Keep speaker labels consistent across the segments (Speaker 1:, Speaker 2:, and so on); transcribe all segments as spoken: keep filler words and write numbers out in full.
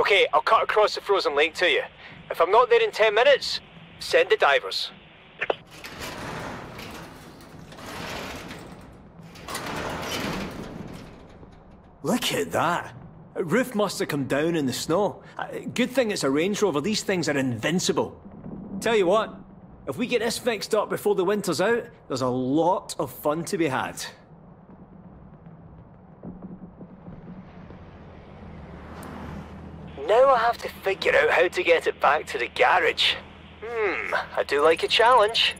Speaker 1: Okay, I'll cut across the frozen lake to you. If I'm not there in ten minutes, send the divers. Look at that. A roof must have come down in the snow. Good thing it's a Range Rover. These things are invincible. Tell you what, if we get this fixed up before the winter's out, there's a lot of fun to be had. Now I have to figure out how to get it back to the garage. Hmm, I do like a challenge.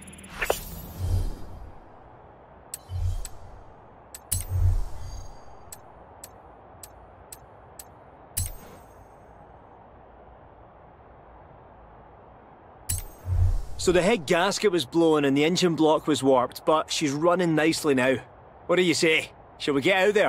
Speaker 1: So the head gasket was blown and the engine block was warped, but she's running nicely now. What do you say? Shall we get out there?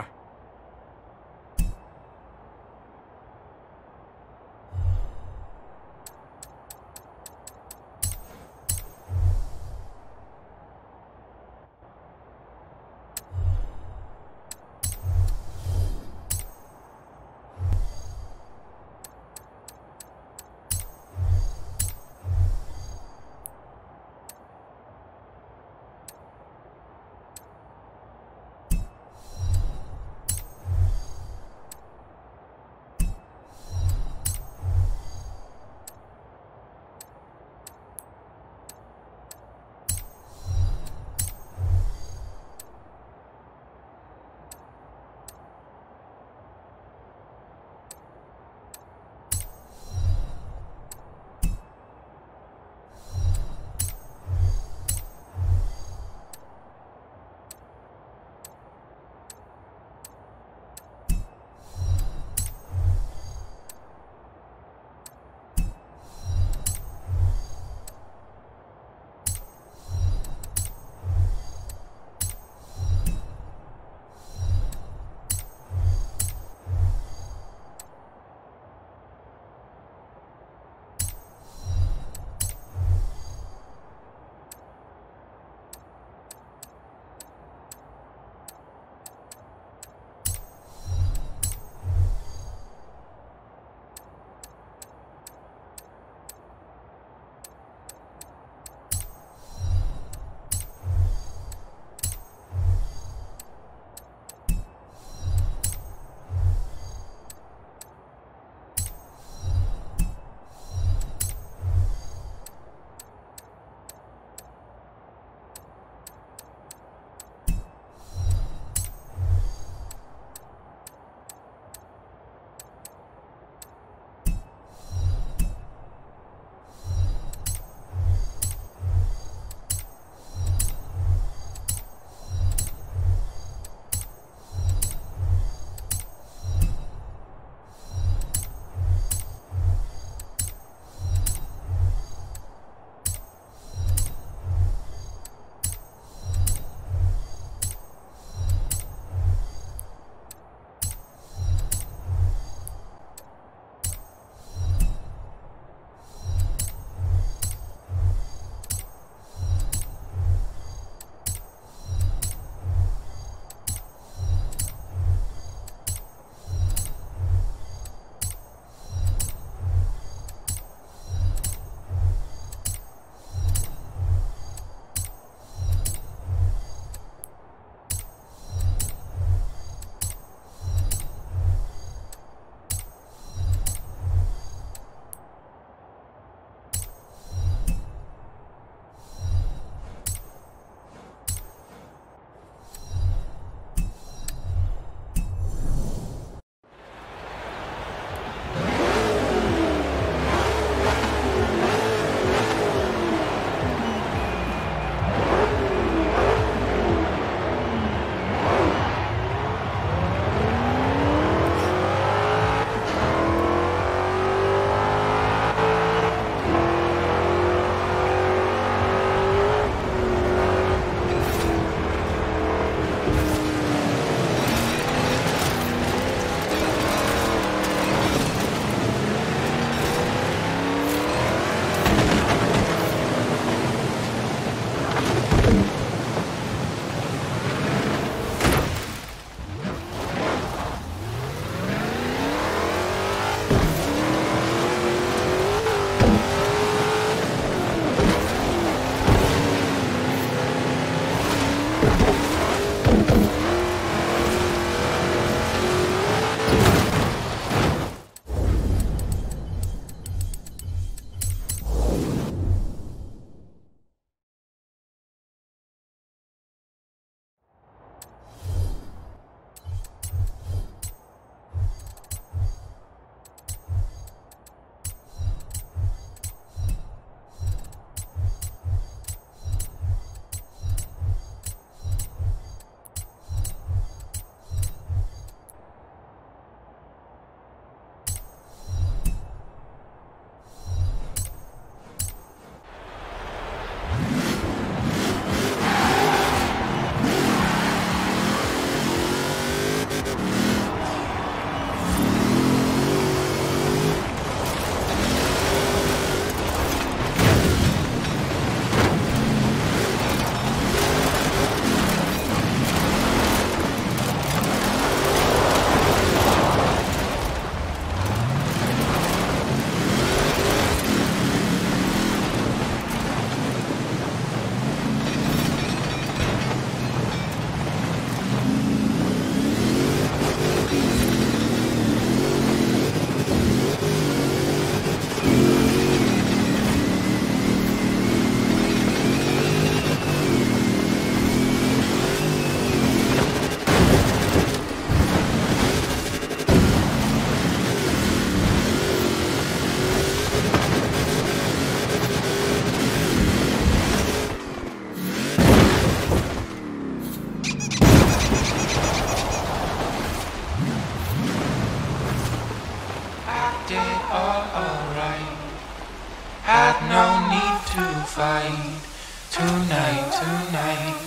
Speaker 2: fight tonight, tonight.